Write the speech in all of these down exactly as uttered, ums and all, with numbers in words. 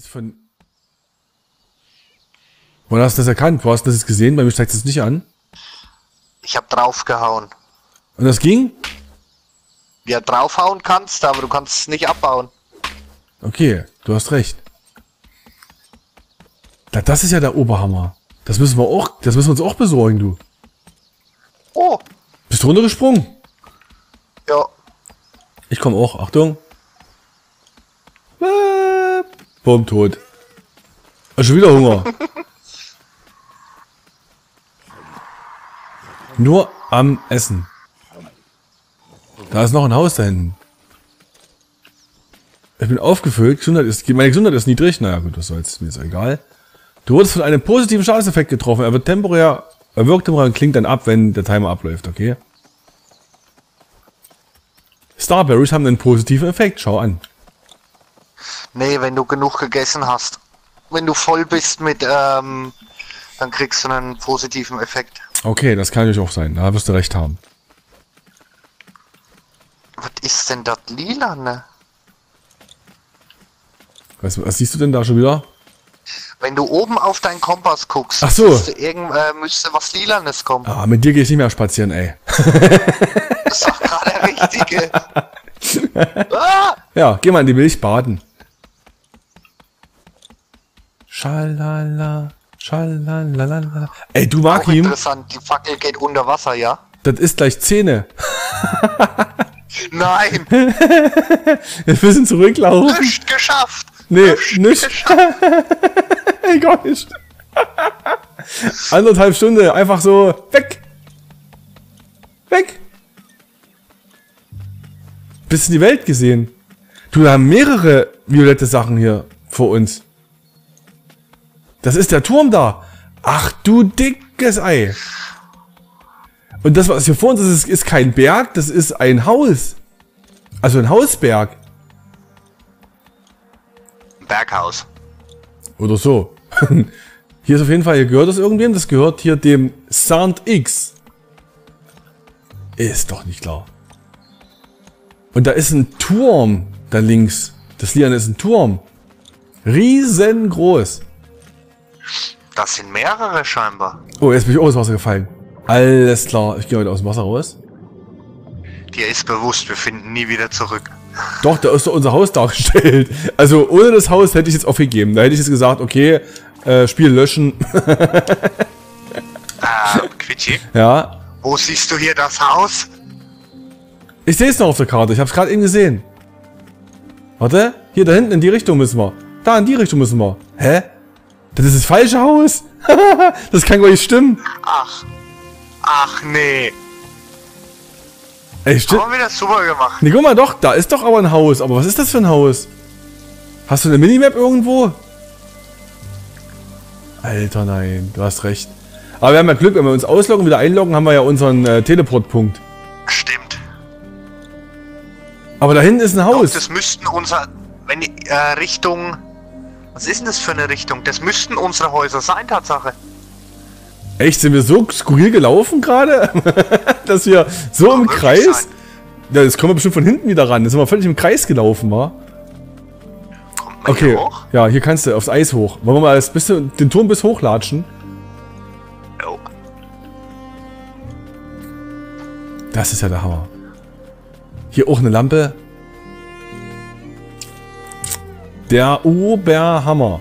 von... Wann hast du das erkannt? Wo hast du das jetzt gesehen? Bei mir zeigt es nicht an. Ich hab draufgehauen. Und das ging? Ja, draufhauen kannst, aber du kannst es nicht abbauen. Okay, du hast recht. Na, das ist ja der Oberhammer. Das müssen wir auch, das müssen wir uns auch besorgen, du. Oh. Bist du runtergesprungen? Ja. Ich komme auch. Achtung. Äh, Bumm, tot. Hast schon wieder Hunger. Nur am Essen. Da ist noch ein Haus da hinten. Ich bin aufgefüllt. Gesundheit ist, meine Gesundheit ist niedrig. Naja gut, was soll's. Mir ist egal. Du wurdest von einem positiven Schadenseffekt getroffen. Er wird temporär, er wirkt temporär und klingt dann ab, wenn der Timer abläuft, okay? Starberries haben einen positiven Effekt. Schau an. Nee, wenn du genug gegessen hast. Wenn du voll bist mit, ähm, dann kriegst du einen positiven Effekt. Okay, das kann natürlich auch sein. Da wirst du recht haben. Was ist denn das lila, ne? Was, was siehst du denn da schon wieder? Wenn du oben auf deinen Kompass guckst, ach so. müsste, irgend, äh, müsste was Lilanes kommen. Ah, mit dir gehe ich nicht mehr spazieren, ey. Das ist doch gerade der Richtige. Ah! Ja, geh mal in die Milch baden. Schalala, schalalala. Ey, du Auch Markim, interessant, die Fackel geht unter Wasser, ja? das ist gleich Zähne. Nein! Jetzt müssen zurücklaufen. Nicht geschafft! Nee, Nicht nicht. geschafft. Egal nicht. Anderthalb Stunde, einfach so weg. Weg. Bist in die Welt gesehen. Du, wir haben mehrere violette Sachen hier vor uns. Das ist der Turm da. Ach du dickes Ei. Und das, was hier vor uns ist, ist, ist kein Berg, das ist ein Haus. Also ein Hausberg. Berghaus. Oder so. Hier ist auf jeden Fall, hier gehört das irgendwem, das gehört hier dem Saint X. Ist doch nicht klar. Und da ist ein Turm da links. Das Lian ist ein Turm. Riesengroß. Das sind mehrere scheinbar. Oh, jetzt bin ich auch ins Wasser gefallen. Alles klar, ich gehe heute aus dem Wasser raus. Dir ist bewusst, wir finden nie wieder zurück. Doch, da ist doch unser Haus dargestellt. Also ohne das Haus hätte ich jetzt aufgegeben. Da hätte ich jetzt gesagt, okay, äh, Spiel löschen. Ah, Quitschi? Ja. Wo siehst du hier das Haus? Ich sehe es noch auf der Karte, ich habe es gerade eben gesehen. Warte, hier da hinten in die Richtung müssen wir. Da in die Richtung müssen wir. Hä? Das ist das falsche Haus. Das kann gar nicht stimmen. Ach. Ach nee. Ey, stimmt. Aber wieder super gemacht. Nee, guck mal doch, da ist doch aber ein Haus. Aber was ist das für ein Haus? Hast du eine Minimap irgendwo? Alter, nein, du hast recht. Aber wir haben ja Glück, wenn wir uns ausloggen und wieder einloggen, haben wir ja unseren äh, Teleportpunkt. Stimmt. Aber da hinten ist ein Haus. Doch, das müssten unser... Wenn die, äh, Richtung... Was ist denn das für eine Richtung? Das müssten unsere Häuser sein, Tatsache. Echt, sind wir so skurril gelaufen gerade? Dass wir so im Kreis... Sein. Ja, das kommen wir bestimmt von hinten wieder ran. Jetzt sind wir völlig im Kreis gelaufen, wa? Kommt man Okay, hier hoch? ja, hier kannst du aufs Eis hoch. Wollen wir mal das bisschen, den Turm bis hochlatschen? Jo. Das ist ja der Hammer. Hier auch eine Lampe. Der Oberhammer.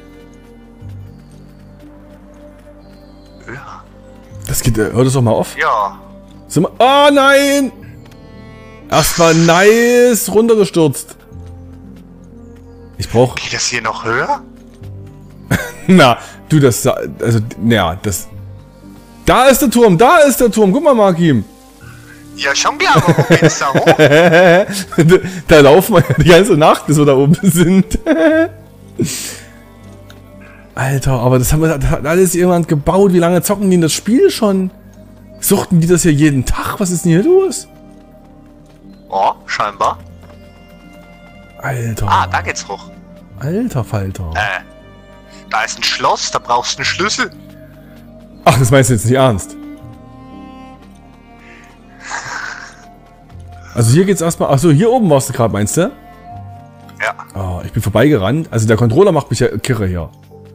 Ja. Das geht, hör das doch mal auf. Ja. Sind wir, oh nein! Erstmal nice runtergestürzt. Ich brauch... Geht das hier noch höher? Na, du, das... Also, naja, das... Da ist der Turm, da ist der Turm. Guck mal, Markim. Ja, schon klar, aber wo geht's da hoch? da, da laufen wir die ganze Nacht, bis wir da oben sind. Alter, aber das, haben wir, das hat alles jemand gebaut. Wie lange zocken die in das Spiel schon? Suchten die das hier jeden Tag? Was ist denn hier los? Oh, scheinbar. Alter. Ah, da geht's hoch. Alter Falter. Äh, da ist ein Schloss, da brauchst du einen Schlüssel. Ach, das meinst du jetzt nicht ernst? Also hier geht's erstmal... Achso, hier oben warst du gerade, meinst du? Ja. Oh, Ich bin vorbeigerannt. Also der Controller macht mich ja kirre hier.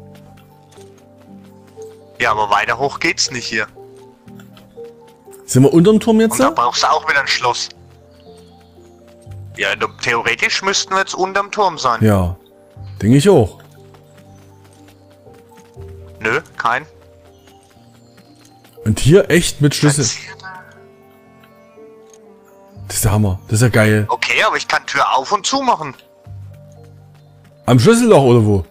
Ja, aber weiter hoch geht's nicht hier. Sind wir unterm Turm jetzt? Und da brauchst du auch wieder ein Schloss. Ja, theoretisch müssten wir jetzt unterm Turm sein. Ja, denke ich auch. Nö, kein. Und hier echt mit Schlüssel. Das ist der Hammer. Das ist ja geil. Okay, aber ich kann Tür auf und zu machen. Am Schlüsselloch oder wo?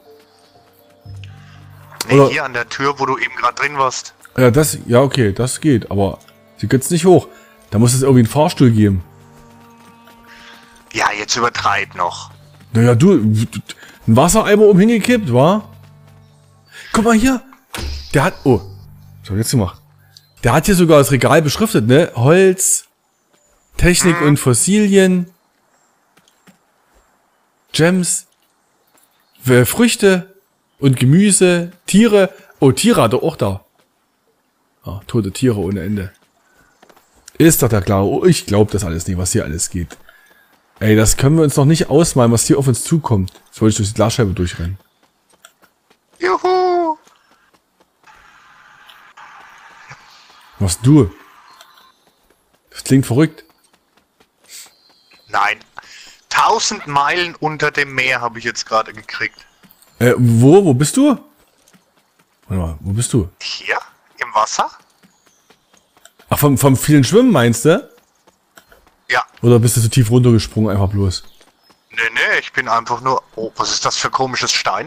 Nee, Oder- hier an der Tür, wo du eben gerade drin warst. Ja, das, ja, okay, das geht. Aber sie geht's nicht hoch. Da muss es irgendwie einen Fahrstuhl geben. Ja, jetzt übertreib noch. Naja, du, ein Wassereimer oben hingekippt, wa? Guck mal hier. Der hat, oh, was hab ich jetzt gemacht? Der hat hier sogar das Regal beschriftet, ne? Holz, Technik und Fossilien, Gems, äh, Früchte und Gemüse, Tiere. Oh, Tiere hat er auch da. Ah, tote Tiere ohne Ende. Ist doch da klar. Oh, ich glaube das alles nicht, was hier alles geht. Ey, das können wir uns noch nicht ausmalen, was hier auf uns zukommt. Jetzt wollte ich durch die Glasscheibe durchrennen. Juhu! Was du? Das klingt verrückt. Nein. Tausend Meilen unter dem Meer habe ich jetzt gerade gekriegt. Äh, wo? Wo bist du? Warte mal, wo bist du? Hier? Im Wasser? Ach, vom, vom vielen Schwimmen meinst du? Ja. Oder bist du so tief runtergesprungen, einfach bloß? Nee, nee, ich bin einfach nur... Oh, was ist das für komisches Stein?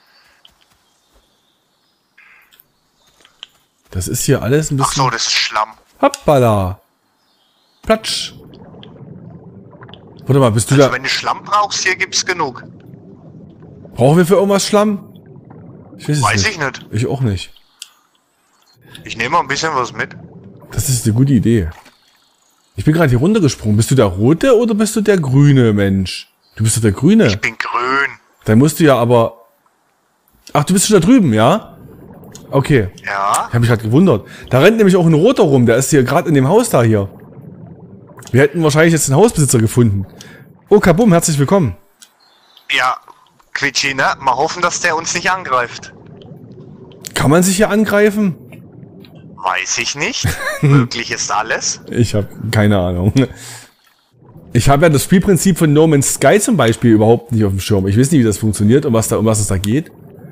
Das ist hier alles ein Ach bisschen... so, das ist Schlamm. Hoppala. Platsch. Warte mal, bist du Also da... wenn du Schlamm brauchst, hier gibt's genug. Brauchen wir für irgendwas Schlamm? Ich weiß es Weiß nicht. ich nicht. Ich auch nicht. Ich nehme mal ein bisschen was mit. Das ist eine gute Idee. Ich bin gerade hier runtergesprungen. Bist du der rote oder bist du der grüne Mensch? Du bist doch der grüne. Ich bin grün. Dann musst du ja aber... Ach, du bist schon da drüben, ja? Okay. Ja? Ich habe mich gerade gewundert. Da rennt nämlich auch ein roter rum. Der ist hier gerade in dem Haus da hier. Wir hätten wahrscheinlich jetzt den Hausbesitzer gefunden. Oh, Kabum, herzlich willkommen. Ja, Quitschi, ne? Mal hoffen, dass der uns nicht angreift. Kann man sich hier angreifen? Weiß ich nicht. Möglich ist alles. Ich habe keine Ahnung. Ich habe ja das Spielprinzip von No Man's Sky zum Beispiel überhaupt nicht auf dem Schirm. Ich weiß nicht, wie das funktioniert und was da, um was es da geht.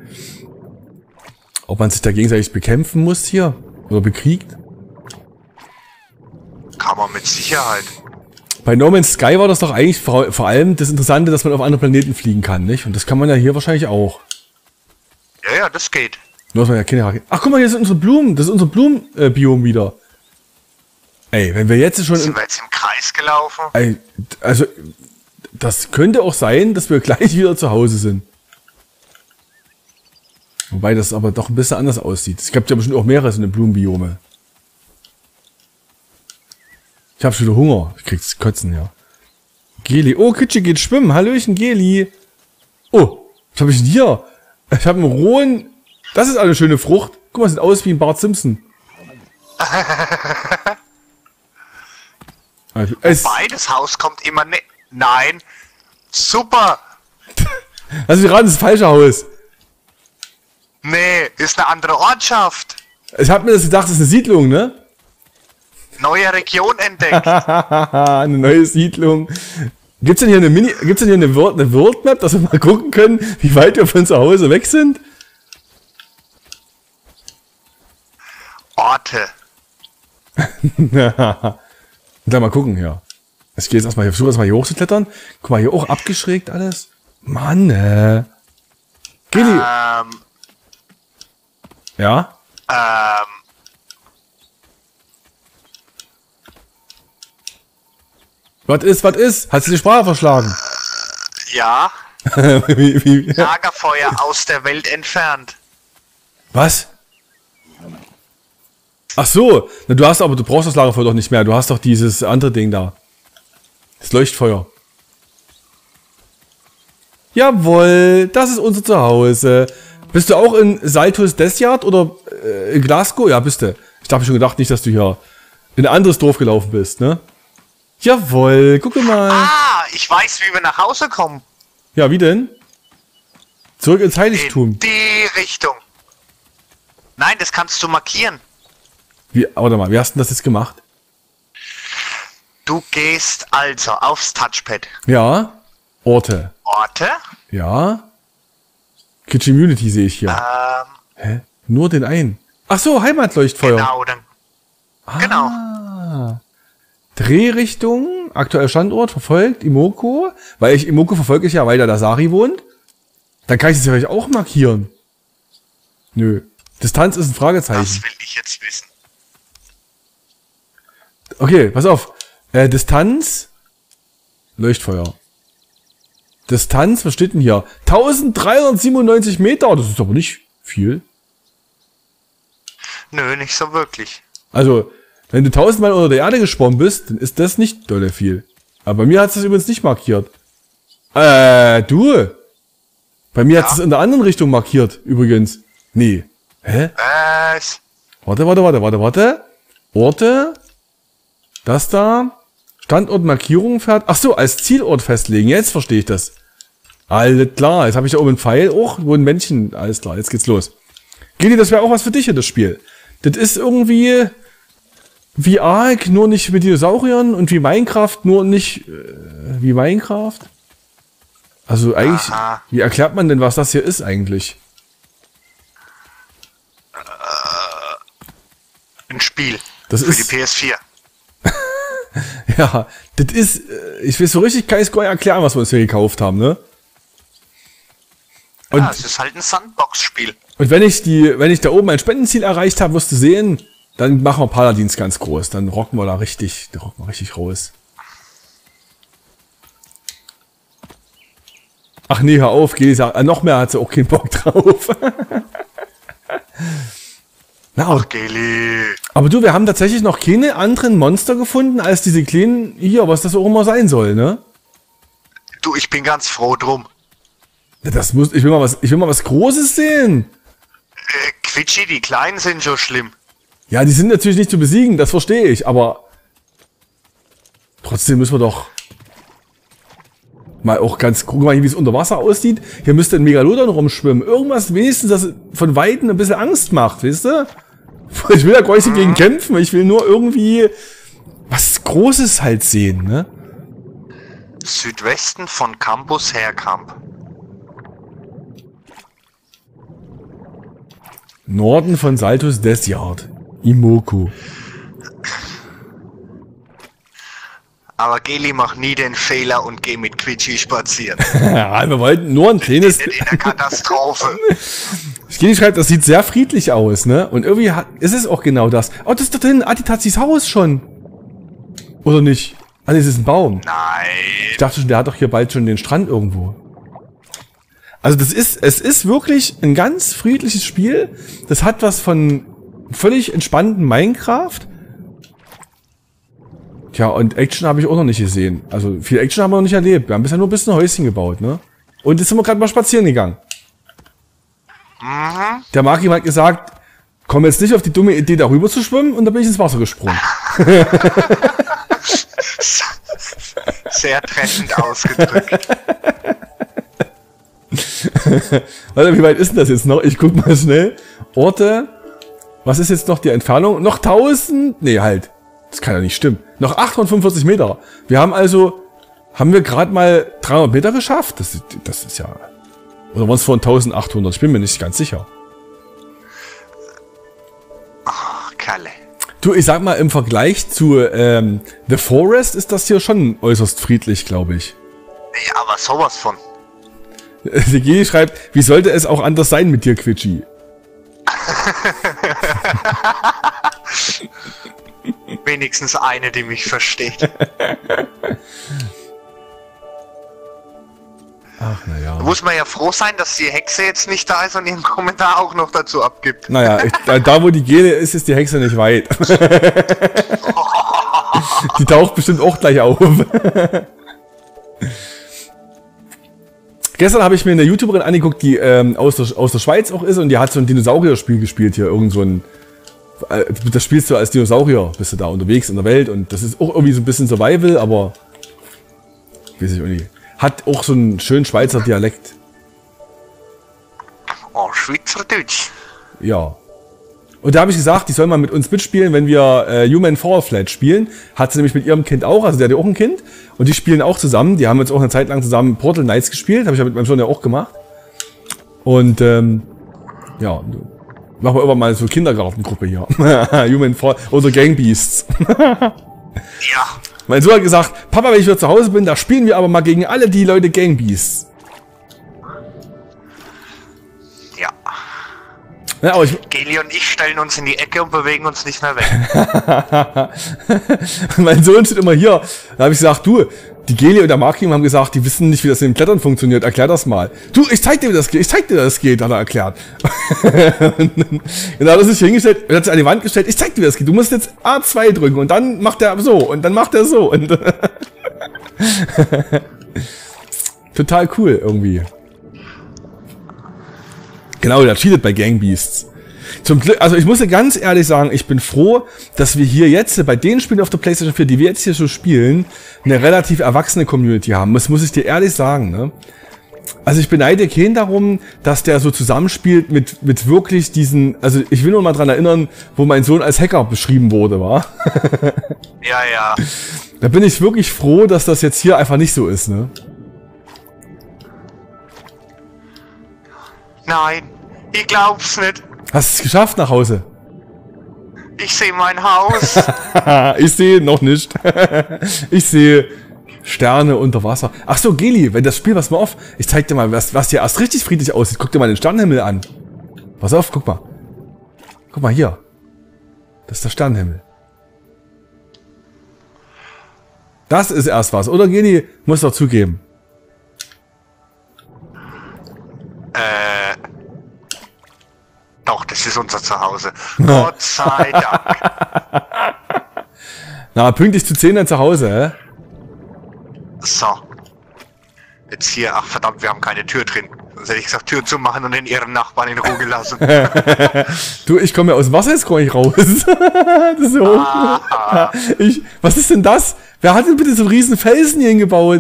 Ob man sich da gegenseitig bekämpfen muss hier oder bekriegt. Kann man mit Sicherheit. Bei No Man's Sky war das doch eigentlich vor, vor allem das Interessante, dass man auf andere Planeten fliegen kann, nicht? Und das kann man ja hier wahrscheinlich auch. Ja, ja, das geht. Nur dass man ja keine Raketen. Ach, guck mal, hier sind unsere Blumen. Das ist unser Blumenbiom wieder. Ey, wenn wir jetzt schon... Sind In, wir jetzt im Kreis gelaufen? ey, also, das könnte auch sein, dass wir gleich wieder zu Hause sind. Wobei das aber doch ein bisschen anders aussieht. Es gibt ja bestimmt auch mehrere so eine Blumenbiome. Ich hab schon wieder Hunger. Ich krieg's Kotzen, ja. Geli. Oh, Kitschi geht schwimmen. Hallöchen, Geli. Oh, was hab ich denn hier? Ich habe einen rohen... Das ist eine schöne Frucht. Guck mal, sieht aus wie ein Bart Simpson. Es, Wobei, das Haus kommt immer ne... Nein. Super. also wir raten, das ist das falsche Haus. Nee, ist eine andere Ortschaft. Ich habe mir das gedacht, das ist eine Siedlung, ne? Neue Region entdeckt. Eine neue Siedlung. Gibt's denn hier eine Mini... Gibt's denn hier eine, Word, eine Worldmap, dass wir mal gucken können, wie weit wir von zu Hause weg sind? Orte. Dann mal gucken, ja. Ich gehe jetzt erstmal hier, versuche erstmal hier hochzuklettern. Guck mal, hier auch abgeschrägt alles. Mann, äh. Geli. Ähm, Ja? ähm, Was ist, was ist? Hast du die Sprache verschlagen? ja. wie, wie, Lagerfeuer aus der Welt entfernt. was? Ach so. Na, du hast aber, du brauchst das Lagerfeuer doch nicht mehr. Du hast doch dieses andere Ding da. Das Leuchtfeuer. Jawohl, das ist unser Zuhause. Bist du auch in Saltus Desyard oder äh, in Glasgow? Ja, bist du. Ich habe schon gedacht, nicht, dass du hier in ein anderes Dorf gelaufen bist, ne? Jawohl, guck mal. Ah, ich weiß, wie wir nach Hause kommen. Ja, wie denn? Zurück ins Heiligtum. In die Richtung. Nein, das kannst du markieren. Wie, warte mal, wie hast du das jetzt gemacht? Du gehst also aufs Touchpad. Ja. Orte. Orte. Ja. Kitchen Unity sehe ich hier. Ähm, Hä? Nur den einen. Ach so, Heimatleuchtfeuer. genau, dann. Ah. Genau. Drehrichtung, aktueller Standort, verfolgt, Imoko. Weil ich Imoko verfolge ich ja, weil da der Sari wohnt. Dann kann ich das ja vielleicht auch markieren. Nö. Distanz ist ein Fragezeichen. Das will ich jetzt wissen. Okay, pass auf. Äh, Distanz. Leuchtfeuer. Distanz, was steht denn hier? eintausenddreihundertsiebenundneunzig Meter. Das ist aber nicht viel. Nö, nicht so wirklich. Also, wenn du tausendmal unter der Erde geschwommen bist, dann ist das nicht dolle viel. Aber bei mir hat es das übrigens nicht markiert. Äh, du. Bei mir Ja. hat es in der anderen Richtung markiert, übrigens. Nee. Hä? Was? Warte, warte, warte, warte, warte. Orte. Das da. Standortmarkierung fährt. Ach so, als Zielort festlegen. Jetzt verstehe ich das. Alles klar. Jetzt habe ich da oben ein Pfeil. Oh, wo ein Männchen. Alles klar, jetzt geht's los. Gili, das wäre auch was für dich hier, das Spiel. Das ist irgendwie wie Ark, nur nicht mit Dinosauriern und wie Minecraft, nur nicht äh, wie Minecraft. Also eigentlich, Aha. wie erklärt man denn, was das hier ist eigentlich? Ein Spiel. Das für ist- die P S vier. Ja, das ist, äh, ich will so richtig kein Score erklären, was wir uns hier gekauft haben, ne? Und, Ja, es ist halt ein Sandbox-Spiel. und wenn ich die, wenn ich da oben ein Spendenziel erreicht habe, wirst du sehen, dann machen wir Paladins ganz groß. Dann rocken wir da richtig, da rocken wir richtig raus. Ach nee, hör auf, geh, sag, äh, noch mehr hat sie auch keinen Bock drauf. Na, aber, Geli. aber du, wir haben tatsächlich noch keine anderen Monster gefunden, als diese kleinen, hier, was das auch immer sein soll, ne? Du, ich bin ganz froh drum. Das muss, ich will mal was, ich will mal was Großes sehen. Äh, Quitschi, die Kleinen sind schon schlimm. Ja, die sind natürlich nicht zu besiegen, das verstehe ich, aber trotzdem müssen wir doch mal auch ganz, guck mal, wie es unter Wasser aussieht. Hier müsste ein Megalodon rumschwimmen. Irgendwas wenigstens, das von Weitem ein bisschen Angst macht, weißt du? Ich will ja gar nicht dagegen kämpfen, ich will nur irgendwie was Großes halt sehen, ne? Südwesten von Campus Herkamp. Norden von Saltus Desert. Imoko. Aber Geli, mach nie den Fehler und geh mit Quitschi spazieren. Ja, wir wollten nur ein kleines... In der Katastrophe. Skini schreibt, das sieht sehr friedlich aus, ne? Und irgendwie hat, ist es auch genau das. Oh, das ist da drin, Aditazis Haus schon. Oder nicht? Ah, nee, das ist ein Baum. Nein. Ich dachte schon, der hat doch hier bald schon den Strand irgendwo. Also das ist, es ist wirklich ein ganz friedliches Spiel. Das hat was von völlig entspannten Minecraft. Tja, und Action habe ich auch noch nicht gesehen. Also viel Action haben wir noch nicht erlebt. Wir haben bisher nur ein bisschen Häuschen gebaut, ne? Und jetzt sind wir gerade mal spazieren gegangen. Mhm. Der Maki hat gesagt, komm jetzt nicht auf die dumme Idee, darüber zu schwimmen, und da bin ich ins Wasser gesprungen. Sehr treffend ausgedrückt. Warte, wie weit ist denn das jetzt noch? Ich guck mal schnell. Orte. Was ist jetzt noch die Entfernung? Noch tausend? Nee, halt. Das kann ja nicht stimmen. Noch achthundertfünfundvierzig Meter. Wir haben also, haben wir gerade mal dreihundert Meter geschafft? Das, das ist ja... Oder waren es vorhin eintausendachthundert? Ich bin mir nicht ganz sicher. Oh, Kalle. Du, ich sag mal, im Vergleich zu ähm, The Forest ist das hier schon äußerst friedlich, glaube ich. Ja, aber sowas von. Die G schreibt, wie sollte es auch anders sein mit dir, Quitschi? Wenigstens eine, die mich versteht. Ach, naja. Muss man ja froh sein, dass die Hexe jetzt nicht da ist und ihren Kommentar auch noch dazu abgibt. Naja, ich, da, da wo die Gene ist, ist die Hexe nicht weit. Die taucht bestimmt auch gleich auf. Gestern habe ich mir eine YouTuberin angeguckt, die ähm, aus, der, aus der Schweiz auch ist, und die hat so ein Dinosaurier-Spiel gespielt hier. Irgend so ein. Äh, das spielst du als Dinosaurier, bist du da unterwegs in der Welt, und das ist auch irgendwie so ein bisschen Survival, aber. Weiß ich auch nicht. Hat auch so einen schönen Schweizer Dialekt. Oh, Schweizerdeutsch. Ja. Und da habe ich gesagt, die sollen mal mit uns mitspielen, wenn wir äh, Human Fall Flat spielen. Hat sie nämlich mit ihrem Kind auch, also der hat ja auch ein Kind. Und die spielen auch zusammen. Die haben jetzt auch eine Zeit lang zusammen Portal Knights gespielt. Habe ich ja mit meinem Sohn ja auch gemacht. Und ähm, ja, machen wir immer mal so Kindergartengruppe hier. Human Fall oder Gang Beasts. Ja. Mein Sohn hat gesagt, Papa, wenn ich wieder zu Hause bin, da spielen wir aber mal gegen alle die Leute Gang Beasts. Ja. Ja, aber ich Geli und ich stellen uns in die Ecke und bewegen uns nicht mehr weg. Mein Sohn steht immer hier. Da habe ich gesagt, du, die Geli und der Markim haben gesagt, die wissen nicht, wie das mit dem Klettern funktioniert. Erklär das mal. Du, ich zeig dir, wie das geht. Ich zeig dir, wie das geht, hat er erklärt. Und dann hat er sich hingestellt und hat sich an die Wand gestellt. Ich zeig dir, wie das geht. Du musst jetzt A zwei drücken und dann macht er so und dann macht er so. Und total cool irgendwie. Genau, der cheatet bei Gang Beasts. Zum Glück, also ich muss dir ganz ehrlich sagen, ich bin froh, dass wir hier jetzt bei den Spielen auf der PlayStation vier, die wir jetzt hier so spielen, eine relativ erwachsene Community haben. Das muss ich dir ehrlich sagen, ne? Also ich beneide keinen darum, dass der so zusammenspielt mit, mit wirklich diesen, also ich will nur mal dran erinnern, wo mein Sohn als Hacker beschrieben wurde, war. Ja, ja. Da bin ich wirklich froh, dass das jetzt hier einfach nicht so ist, ne? Nein, ich glaub's nicht. Hast du es geschafft nach Hause? Ich sehe mein Haus. Ich sehe noch nicht. Ich sehe Sterne unter Wasser. Ach so, Geli, wenn das Spiel, pass mal auf, ich zeig dir mal, was, was hier erst richtig friedlich aussieht. Guck dir mal den Sternenhimmel an. Pass auf, guck mal. Guck mal hier. Das ist der Sternenhimmel. Das ist erst was, oder Geli? Muss doch zugeben. Äh. Doch, das ist unser Zuhause. Gott sei Dank. Na, pünktlich zu zehn dann zu Hause, hä? So. Jetzt hier, ach verdammt, wir haben keine Tür drin. Sonst hätte ich gesagt, Tür zu machen und den ihren Nachbarn in Ruhe gelassen. Du, ich komme ja aus dem Wasser, jetzt komme ich raus. Das ist so. Ah. Ich, was ist denn das? Wer hat denn bitte so einen riesen Felsen hier hingebaut?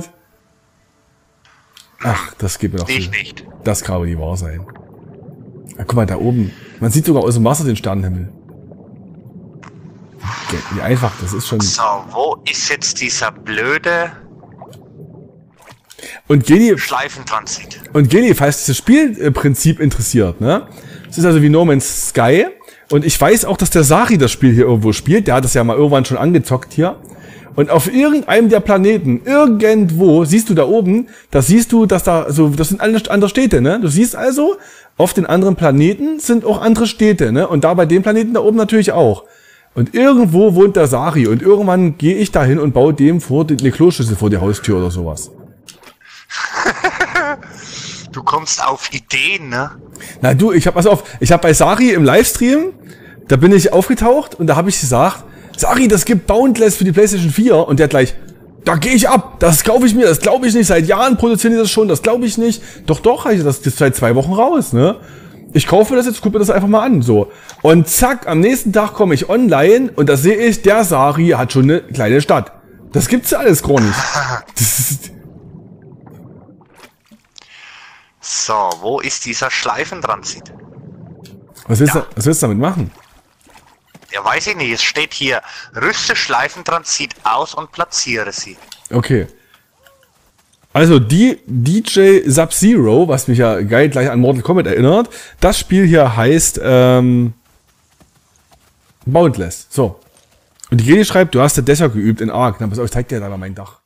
Ach, das geht mir doch Ich viel. nicht. Das kann aber nicht wahr sein. Ja, guck mal, da oben. Man sieht sogar aus dem Wasser den Sternenhimmel. Okay, wie einfach, das ist schon... So, wo ist jetzt dieser blöde Und Geli, Schleifentransit? und Geli, falls dieses Spielprinzip interessiert, ne? Es ist also wie No Man's Sky. Und ich weiß auch, dass der Sari das Spiel hier irgendwo spielt. Der hat das ja mal irgendwann schon angezockt hier. Und auf irgendeinem der Planeten, irgendwo, siehst du da oben, da siehst du, dass da, so, das sind alle andere Städte, ne? Du siehst also, auf den anderen Planeten sind auch andere Städte, ne? Und da bei dem Planeten da oben natürlich auch. Und irgendwo wohnt der Sari und irgendwann gehe ich dahin und baue dem vor eine Kloschüssel vor die Haustür oder sowas. Du kommst auf Ideen, ne? Na du, ich hab, pass auf, ich hab bei Sari im Livestream, da bin ich aufgetaucht und da habe ich gesagt, Sari, das gibt Boundless für die PlayStation vier und der hat gleich, da gehe ich ab, das kaufe ich mir, das glaube ich nicht, seit Jahren produzieren die das schon, das glaube ich nicht. Doch, doch, das ist seit zwei Wochen raus, ne? Ich kaufe das jetzt, guck mir das einfach mal an, so. Und zack, am nächsten Tag komme ich online und da sehe ich, der Sari hat schon eine kleine Stadt. Das gibt's ja alles gar nicht. Das ist So, wo ist dieser Schleifentransit? was willst, Ja. du, was willst du damit machen? Ja, weiß ich nicht. Es steht hier, rüste Schleifentransit aus und platziere sie. Okay. Also die D J Sub-Zero, was mich ja geil gleich an Mortal Kombat erinnert, das Spiel hier heißt ähm, Boundless. So. Und die Geli schreibt, du hast ja Dächer geübt in Ark. Na, pass auf, ich zeig dir da mal mein Dach.